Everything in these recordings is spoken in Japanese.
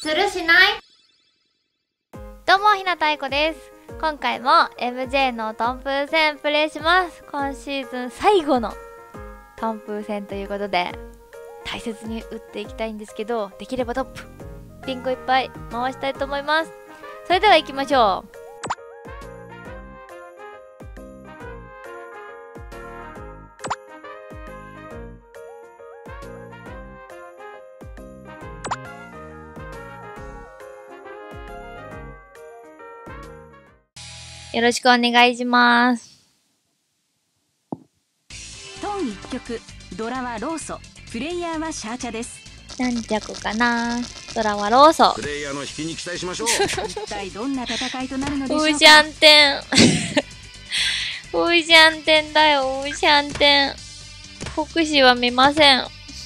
するしない？どうも、ひなたいこです。今回も MJ のトンプー戦プレイします。今シーズン最後のトンプー戦ということで、大切に打っていきたいんですけど、できればトップピンクいっぱい回したいと思います。それでは行きましょう。よろしくお願いします。 トン1曲、ドラはローソ、プレイヤーはシャーチャです。 何着かな。ドラはローソ。 プレイヤーの引きに期待しましょう。 一体どんな戦いとなるのでしょうか。 ウーシャンテン。ウーシャンテンだよ、ウーシャンテン。国士は見ません。 こ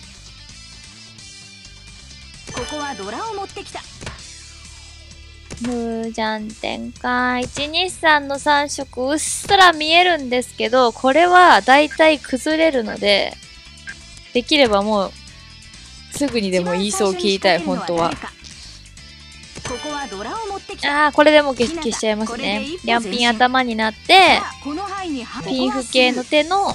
こはドラを持ってきた。 ムージャンテンか。123の3色うっすら見えるんですけど、これはだいたい崩れるので、できればもうすぐにでも言いそう聞いたい、本当は。 ここはドラを持ってきた。 ああ、これでも消しちゃいますね。リャンピン頭になって、ピンフ系の手の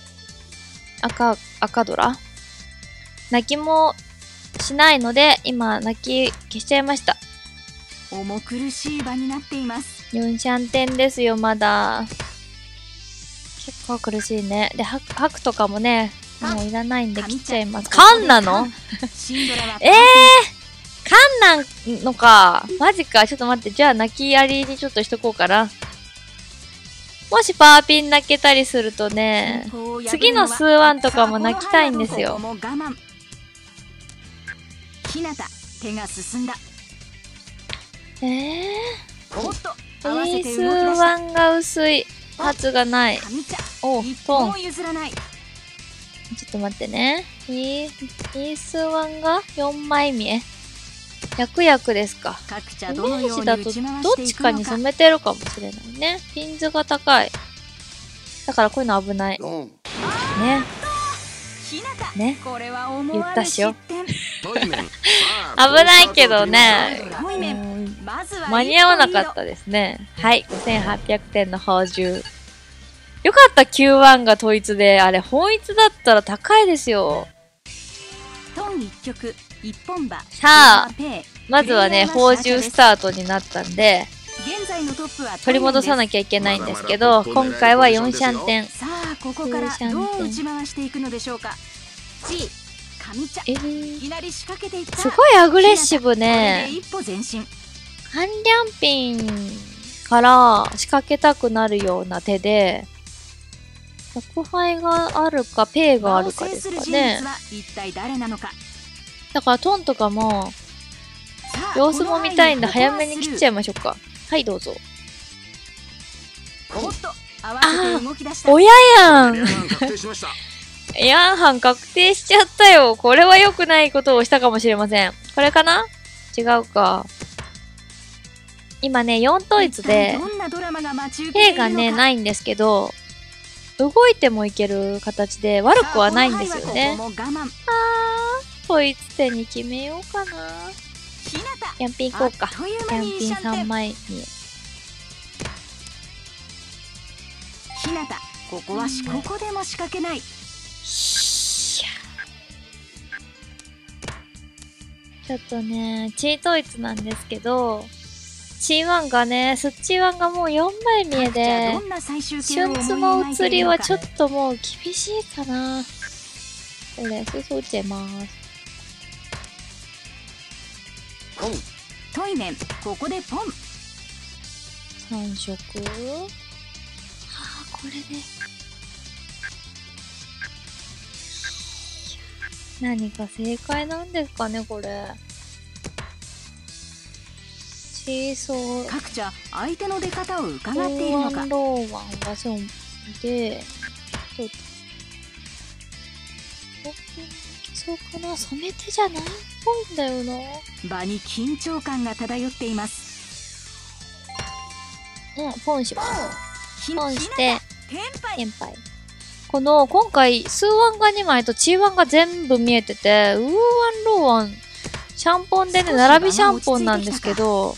赤ドラ泣きもしないので、今泣き消しちゃいました。 重苦しい場になっています。 4シャンテンですよ、まだ。結構苦しいね。で、ハクとかもね、もういらないんで切っちゃいます。カンなの？カンなんのか。マジか。ちょっと待って。じゃあ、泣きありにちょっとしとこうかな。もしパーピン泣けたりするとね、次のスーワンとかも泣きたいんですよ。 ひなた、手が進んだ。 スーワンが薄い。発がない。お、トン。ちょっと待ってね。スーワンが4枚見え。役ですか。イメージだとどっちかに染めてるかもしれないね。ピンズが高い。だからこういうの危ない。ね。ね。言ったしよ。危ないけどね。間に合わなかったですね。はい。5800点の宝珠。よかった、Q1 が統一で。あれ、本一だったら高いですよ。さあ、まずはね、宝珠スタートになったんで、取り戻さなきゃいけないんですけど、今回は4シャンテン。 さあ、ここからどう打ち回していくのでしょうか。 すごいアグレッシブね。ハンリャンピンから仕掛けたくなるような手で、宅配があるか、ペイがあるかですかね。だからトンとかも、様子も見たいんで早めに切っちゃいましょうか。はい、どうぞ。親やん。ヤンハン確定しちゃったよ。これは良くないことをしたかもしれません。これかな？違うか。今ね、4統一で、兵がね、ないんですけど、動いてもいける形で悪くはないんですよね。統一点に決めようかな。ヤンピン行こうか。ヤンピン3枚に。 ひなた、ここはここでも仕掛けない。 ちょっとね、チー統一なんですけど、チーワンがね、スッチーワンがもう4枚見えで、瞬ツの移りはちょっともう厳しいかな。これ、そう打っちゃいます。 トイメン、ここでポン。 3色はあ、これで。何か正解なんですかね、これ。シーソー。 各社、相手の出方を伺っているのか。 ローワンはそうで、そうかな、染め手じゃないっぽいんだよな。 場に緊張感が漂っています。 ポンします。ポンして、テンパイ。この、今回、スーワンが2枚とチーワンが全部見えてて、ウーワン、ローワン、 シャンポンでね、並びシャンポンなんですけど、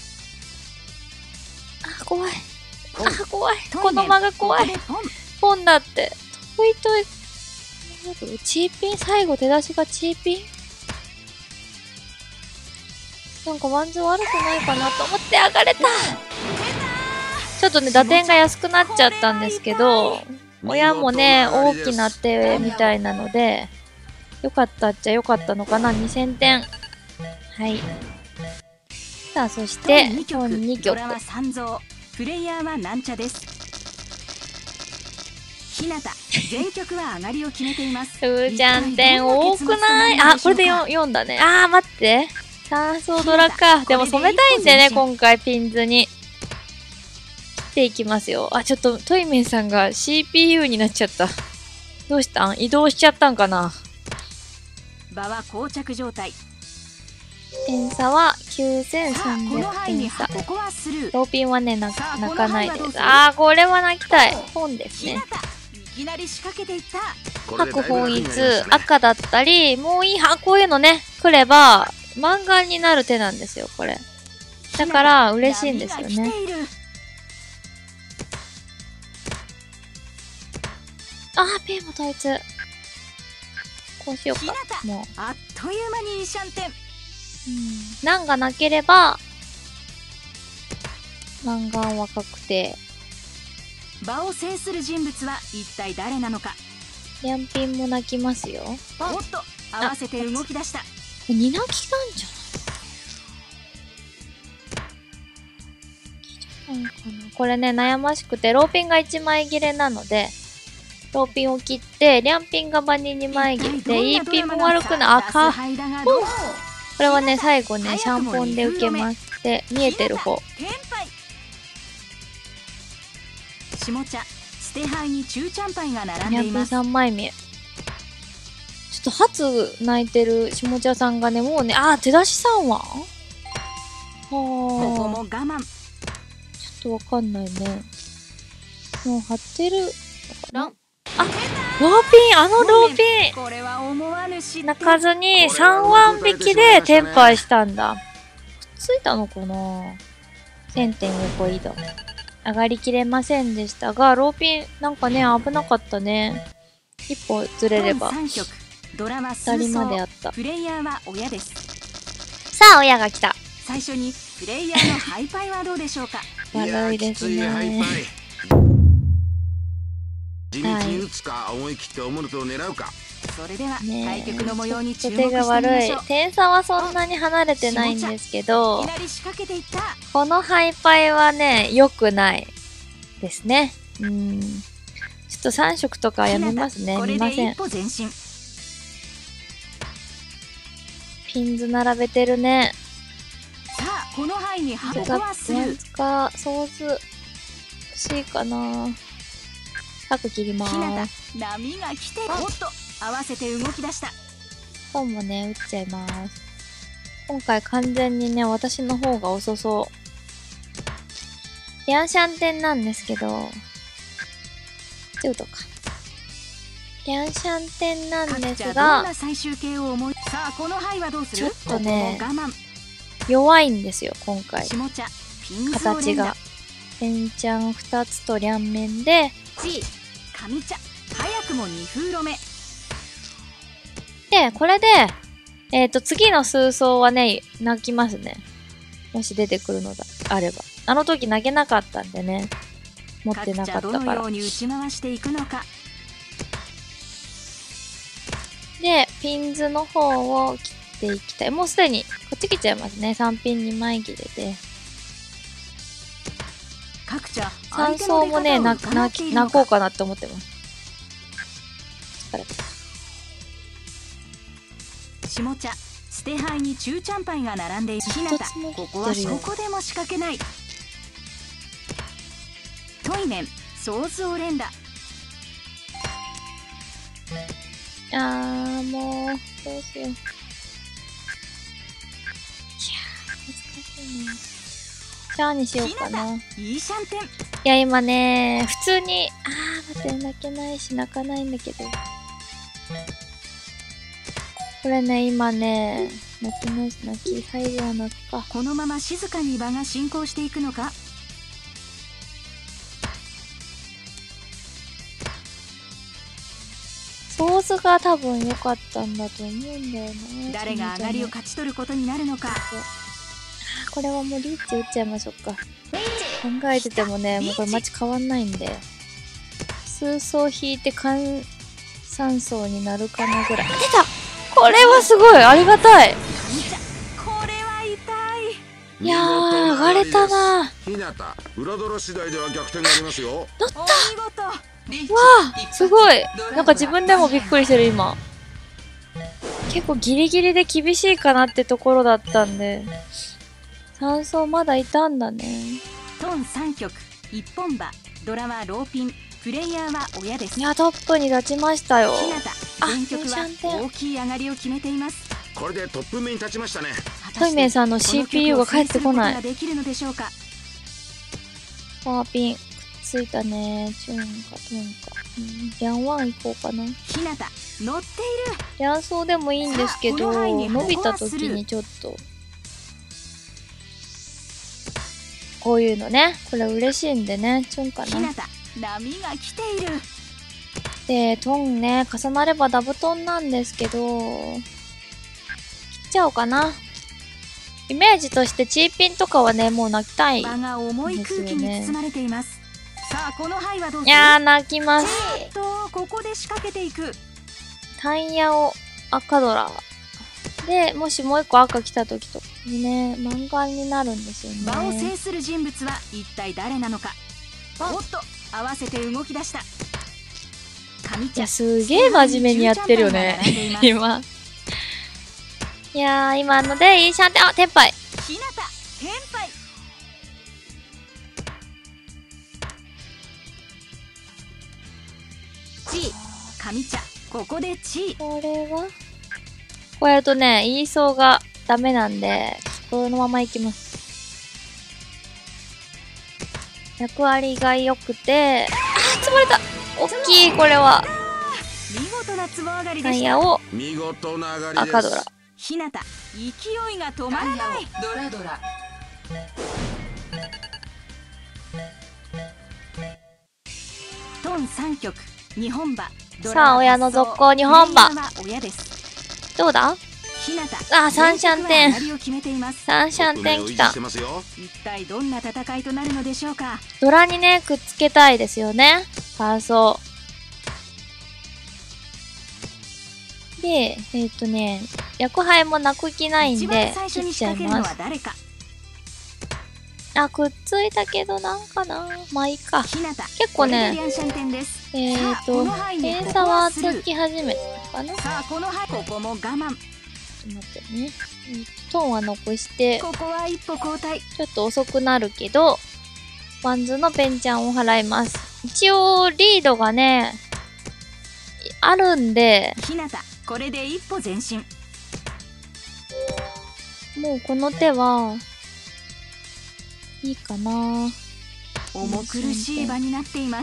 あ、怖い。あ、怖い。この間が怖い。ポンだって。トイトイ。チーピン最後出だしがチーピンなんかワンズ悪くないかなと思って上がれた。ちょっとね、打点が安くなっちゃったんですけど、親もね、大きな手みたいなので、よかったっちゃよかったのかな。2000点。はい。さあ、そして、本2曲。 プレイヤーはなんちゃです。ひなた、全曲は上がりを決めています。 ふーちゃん点多くない？あ、これで4だね。あー、待って。三層ドラか。でも染めたいんでね、今回ピンズに。切っていきますよ。あ、ちょっとトイメンさんが CPU になっちゃった。どうしたん？移動しちゃったんかな。 場は膠着状態。 点差は9300点差。ローピンはね、泣かないです。あー、これは泣きたい。本ですね。白本一、赤だったり、もういい、こういうのね、来れば、マンガンになる手なんですよ、これ。だから、嬉しいんですよね。あー、ペンも統一。こうしようか。もう。 あっという間にシャンテン。 難がなければ、マンガンは確定。 場を制する人物は一体誰なのか。 リャンピンも泣きますよ。 おっと、合わせて動き出した。 2泣きなんじゃない？これね、悩ましくて、ローピンが1枚切れなので、ローピンを切って、リャンピンが場に2枚切れで、イーピンも悪くない。赤。これはね、最後ね、シャンポンで受けまして、見えてる方。 下茶、捨て牌に中チャンパイが並んでいます。 3枚目。ちょっと初泣いてる下茶さんがね、もうね、手出し3はここも我慢。 ちょっとわかんないね。もう張ってるのかな。ローピン、ローピンこれは思わぬ失点。 泣かずに3ワン引きでテンパイしたんだ。くっついたのかな？ 1000 点横移動。上がりきれませんでしたが、ローピンなんかね、危なかったね。一歩ずれれば。2人まであった。 プレイヤーは親です。 さあ、親が来た。 最初にプレイヤーのハイパイはどうでしょうか。 悪いですね。 地道に打つか思い切って思うと狙うか。それでは対局の模様に注目してみましょう。 手が悪い。点差はそんなに離れてないんですけど、このハイパイはね、良くないですね。ちょっと3色とかやめますね。見ません。ピンズ並べてるね。 さあ、この範囲に箱はする。 ソーズ欲しいかな。白切ります。 波が来てる。おっと、合わせて動き出した。 本もね、打っちゃいます。今回完全にね、私の方が遅そう。リャンシャンテンなんですけど、ちょっとか。リャンシャンテンなんですが、ちょっとね、弱いんですよ、今回。形が。ペンちゃん2つとリャンメンで、 上茶、早くも2封止め。 で、これで、次の数層はね、泣きますね。もし出てくるのであれば。あの時投げなかったんでね。持ってなかったから。で、ピンズの方を切っていきたい。もうすでに、こっち来ちゃいますね。3ピン2枚切れで。3層もね、泣こうかなって思ってます。疲れた。 下茶、捨て牌に中チャンパイが並んでいる。ひなた、ここはどこでも仕掛けない。トイメン、ソーズオレンダ。 もう、どうしよう。いやー、難しいね。シャーにしようかな。いや、今ね、普通に、待って、泣けないし、泣かないんだけど。 これね、今ね、泣き、最後は泣くか。 このまま静かに場が進行していくのか。 ソースが多分良かったんだと思うんだよな。 誰が上がりを勝ち取ることになるのか。 これはもうリーチ打っちゃいましょうか。考えててもね、もうこれ街変わんないんで。数層引いて3層になるかなぐらい。出た！これはすごいありがたい。 これは痛い。いやー、上がれたな。 ひなた、裏ドラ次第では逆転がありますよ。 乗った！わあ、すごい。なんか自分でもびっくりしてる今。結構ギリギリで厳しいかなってところだったんで。3層まだいたんだね。 トン3曲、一本馬、ドラはローピン、プレイヤーは親です。 いや、トップに立ちましたよ。 ひなた、全曲は大きい上がりを決めています。これでトップ目に立ちましたね。 トイメイさんの CPU が帰ってこない。 できるのでしょうか。 パワーピン、くっついたね。チュンかトンか。リャンワン行こうかな。 ひなた、乗っている。 リャンソーでもいいんですけど、伸びた時にちょっと。こういうのね。これ嬉しいんでね。チュンかな。 ひなた、波が来ている。 で、トンね、重なればダブトンなんですけど、切っちゃおうかな。イメージとしてチーピンとかはね、もう泣きたいんですよね。 場が重い空気に包まれています。さあ、この牌はどうする？ いやー、泣きます。 ここで仕掛けていく。 タイヤを赤ドラ。で、もしもう一個赤来た時とかにね、満貫になるんですよね。 場を制する人物は一体誰なのか。おっと、合わせて動き出した。 いや、すげえ真面目にやってるよね。今。いやー、今のでいいシャンテン、あ、テンパイ。 ひなた、テンパイ。チー、上茶、ここでチー。 これはこうやるとね、言いそうがダメなんで、このままいきます。役割が良くて、あー、積まれた！大きい、これは。 見事なつぼ上がりでした。 タイヤを赤ドラ。 ひなた、勢いが止まらない。ドラドラ。トン3曲、2本馬。 さあ、親の続行2本馬。どうだ？あ、3シャンテン。3シャンテンきた。 一体どんな戦いとなるのでしょうか。 ドラにね、くっつけたいですよね。ファーソー。で、役配も泣く気ないんで、切っちゃいます。あ、くっついたけどなんかな。まあいいか。結構ね、点差はつき始めたかな。 さあ、ここも我慢。 ちょっと待ってね。トーンは残して、 ここは一歩後退。 ちょっと遅くなるけど、ワンズのペンちゃんを払います。一応、リードがね、あるんで、 ひなた、これで一歩前進。 もうこの手は、いいかな。 重苦しい場になっています。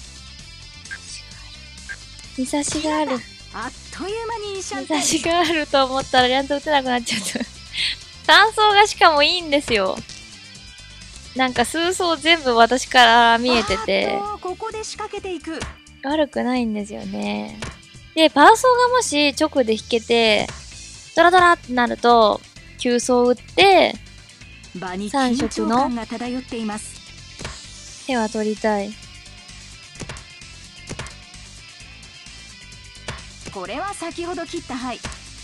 日差しがある。 あっという間に日差しがあると思ったらちゃんと打てなくなっちゃった。単層がしかもいいんですよ。なんか数層全部私から見えてて、 ここで仕掛けていく。 悪くないんですよね。で、パーソーがもし直で引けて、ドラドラってなると、9層打って、3色の手は取りたい。 これは先ほど切った牌。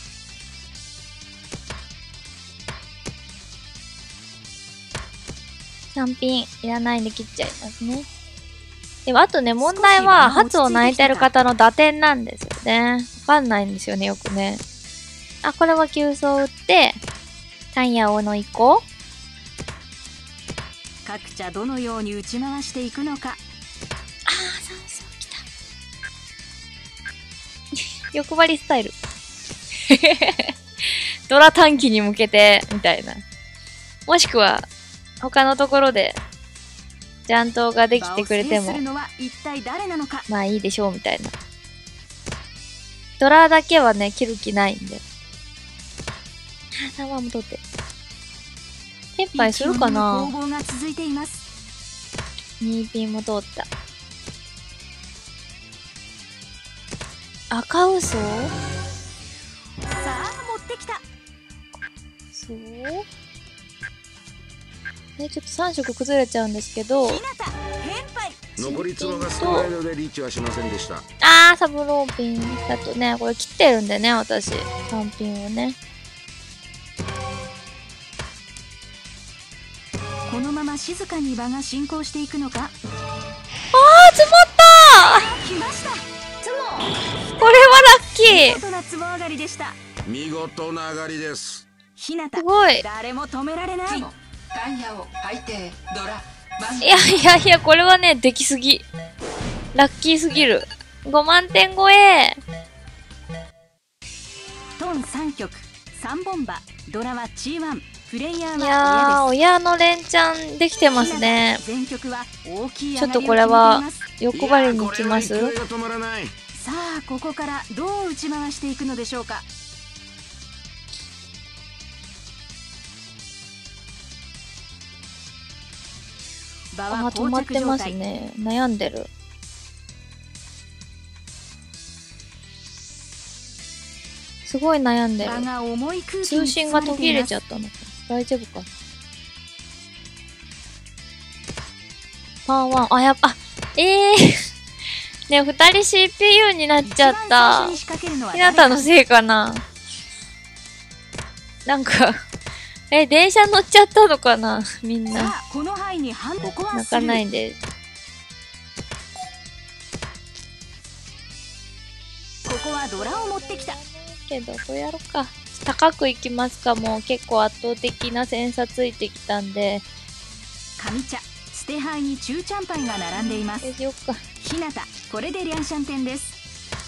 3ピンいらないんで切っちゃいますね。でもあとね、問題は、発を泣いてる方の打点なんですよね。わかんないんですよね、よくね。あ、これは9層打って、タイヤをの移行。 各茶どのように打ち回していくのか。ああ、 3層来た。欲張りスタイル。ドラ短期に向けて、みたいな。もしくは、他のところで、ジャントができてくれても、まあいいでしょう、みたいな。 ドラだけはね、切る気ないんで。3番も取って。テンパイするかな？ 2 ピンも通った。赤嘘？さあ、持ってきた。 そう？ちょっと3色崩れちゃうんですけど。 残りツボが少ないのでリーチはしませんでした。 サブローピンだとね、これ切ってるんでね、私。3ピンをね。 このまま静かに場が進行していくのか。 積もった来ました。 これはラッキー。 見事なツボ上がりでした。見事な上がりです。ひなた、 すごい。 誰も止められない。タイヤを履いてドラ。 いや、これはね、できすぎ。ラッキーすぎる。5万点超え。 トン3曲、3ボンバ、ドラは G1、プレイヤーは親です。 いやー、親の連チャンできてますね。ちょっとこれは、欲張りに行きます？ さあ、ここからどう打ち回していくのでしょうか。 止まってますね。悩んでる。すごい悩んでる。通信が途切れちゃったのか。大丈夫か。パー1。ね、2人 CPU になっちゃった。ひなたのせいかな。なんか電車乗っちゃったのかなみんな。泣かないで。 ここはドラを持ってきた。 けど、どうやろうか。高くいきますか。もう結構圧倒的なセンサついてきたんで。 上茶、捨て牌に中チャンパイが並んでいます。ひなた、これでリャンシャン点です。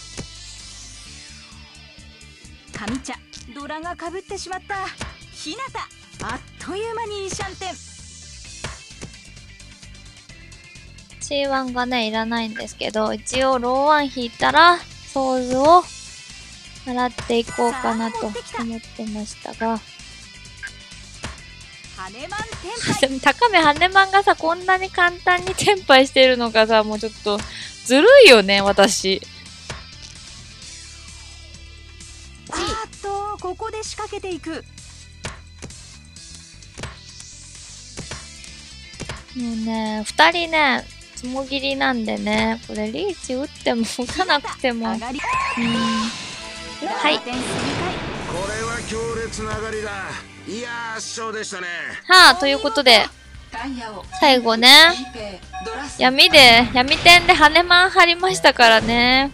上茶、ドラがかぶってしまった。ひなた、あっという間にいいシャンテン。 C1 がねいらないんですけど、一応ローワン引いたらソーズを払っていこうかなと思ってましたが、高めハネマンがさ、こんなに簡単にテンパイしてるのがさ、もうちょっとずるいよね、私。 ここで仕掛けていく。 もうね、2人ね、つもぎりなんでね、これリーチ打っても打たなくても。はい。 これは強烈な上がりだ。いやー、圧勝でしたね。 はあ、ということで、最後ね、闇点で羽マン張りましたからね。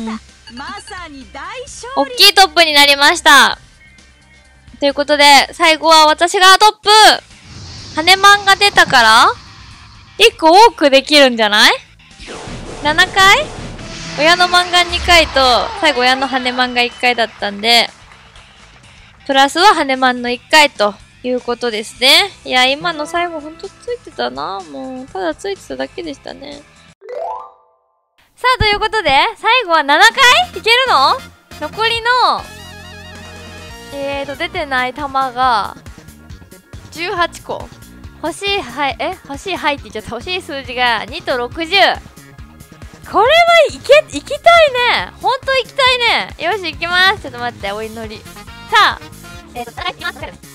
大きいトップになりました。ということで、最後は私がトップ！羽マンが出たから、1個多くできるんじゃない？ 7 回？親のマンが2回と、最後親の羽マンが1回だったんで、プラスは羽マンの1回ということですね。いや、今の最後ほんとついてたな。もう、ただついてただけでしたね。さあ、ということで、最後は7回いけるの？残りの、出てない玉が、18個。欲しい牌って言っちゃった。欲しい数字が2と60。これはいきたいね。ほんと行きたいね。よし、行きます。ちょっと待って、お祈り。さあ、行きます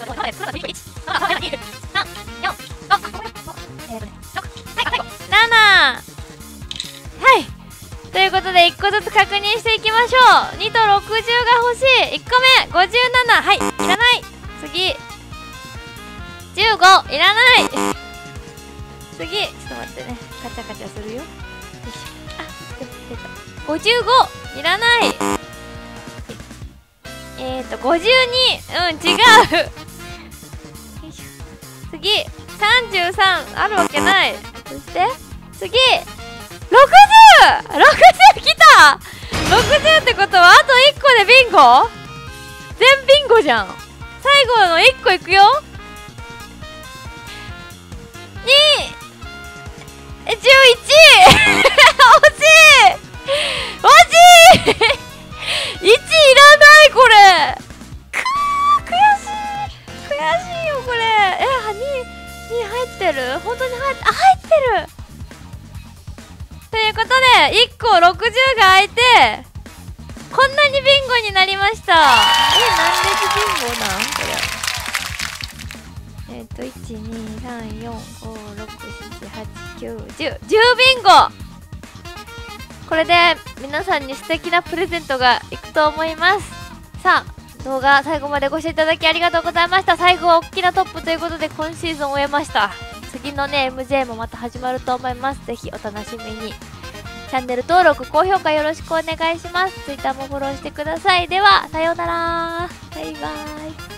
。7。はい。ということで、1個ずつ確認していきましょう。2と60が欲しい。1個目、57。はい、いらない。次。15、いらない。次、ちょっと待ってね。カチャカチャするよ。よいしょ。あ、出た。55、いらない。52、うん、違う。よいしょ。次、33、あるわけない。そして、次、60！ 60 来た！ 60 ってことは、あと1個でビンゴ？全ビンゴじゃん。最後の1個いくよ。11！ 惜しい！惜しい！1 に入ってる？本当に入ってるということで、1個60が開いて、こんなにビンゴになりました。何列ビンゴなんこれ。1、2、3、4、5、6、7、8、9、10。10ビンゴ！これで皆さんに素敵なプレゼントがいくと思います。さあ、動画最後までご視聴いただきありがとうございました。最後は大きなトップということで今シーズン終えました。次のね MJ もまた始まると思います。ぜひお楽しみに。チャンネル登録高評価よろしくお願いします。 Twitter もフォローしてください。ではさようなら、バイバイ。